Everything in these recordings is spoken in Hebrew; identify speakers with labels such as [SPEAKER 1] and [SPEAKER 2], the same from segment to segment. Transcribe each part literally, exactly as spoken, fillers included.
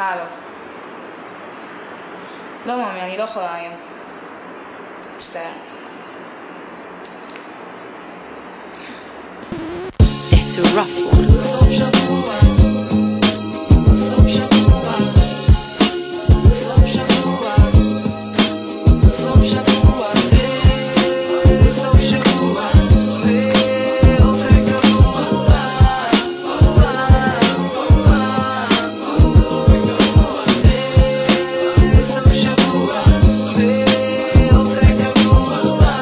[SPEAKER 1] אה, לא. לא מאמי, אני לא יכולה היום. מצטער.
[SPEAKER 2] It's a rough one. סוף שבוע, סוף שבוע, סוף שבוע, סוף שבוע, זה סוף שבוע, ואופן קבוע, זה סוף שבוע, ואופן קבוע.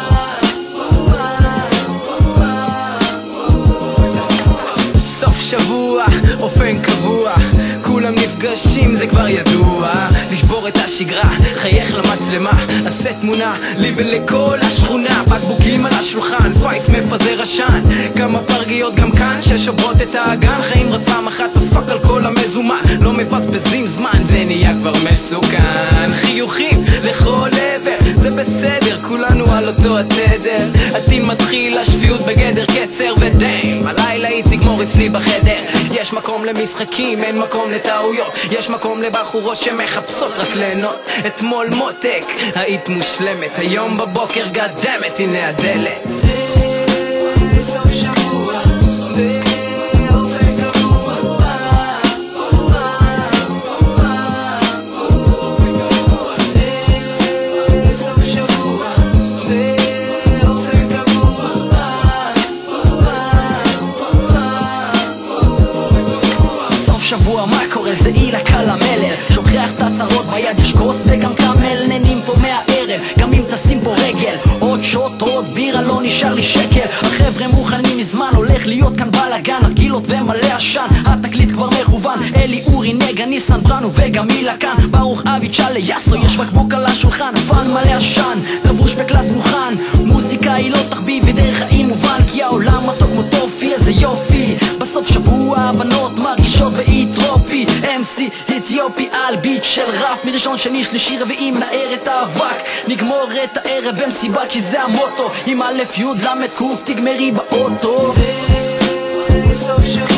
[SPEAKER 2] סוף שבוע, אופן קבוע, כולם נפגשים זה כבר ידוע. לשבור את השגרה, חייך למצלמה, עשה תמונה לי ולכל השכונה. בקבוקים על השולחן, פייס מפזר עשן, כמה פרגיות גם כאן ששוברות את האגן. חיים רק פעם אחת, תפק על כל המזומן, לא מבזבזים זמן, זה נהיה כבר מסוכן. חיוכים לכל עבר, זה בסדר, כולנו על אותו התדר. עתים מתחיל השפיות בגדר קצר, ודיים הלילה היא תגמור אצלי בחדר. יש מקום למשחקים, אין מקום לטעויות, יש מקום לבחורות שמחפשות רק ליהנות. אתמול מותק, היית מושלמת, היום בבוקר גדמת, הנה הדלת. זה סוף שבוע, באופן קבוע, זה סוף שבוע, באופן קבוע. סוף שבוע, מה קורה? זה אילה קל המלל, שוכח את הצרות ביד, יש כוס וגם קמל. נהנים פה מהערב, גם אם תשים פה רגל, עוד שוט, עוד בירה, לא נשאר לי שקל. החבר'ה מוכנים מזמן, הולך להיות כאן בלגן, הרגילות ומלא עשן, התקליט כבר מכוון. אלי אורי נגה, ניסן ברנו וגם מילה כאן, ברוך אבי צ'אלה יסו, יש בקבוק על השולחן, פן מלא עשן, לבוש בקלאס מוכן. מוזיקה היא לא תחביב ודרך חיים מובן, כי העולם מתוק כמו טופי, איזה יופי. בסוף שבוע הבנות מרגישות באי טרופי, אם סי אתיופי על ביט של רף, מראשון שני שלישי רביעי מנער את האבק. נגמור את הערב במסיבה כי זה המוטו, עם א' י' ל' ק' תגמרי באוטו. זה סוף שבוע.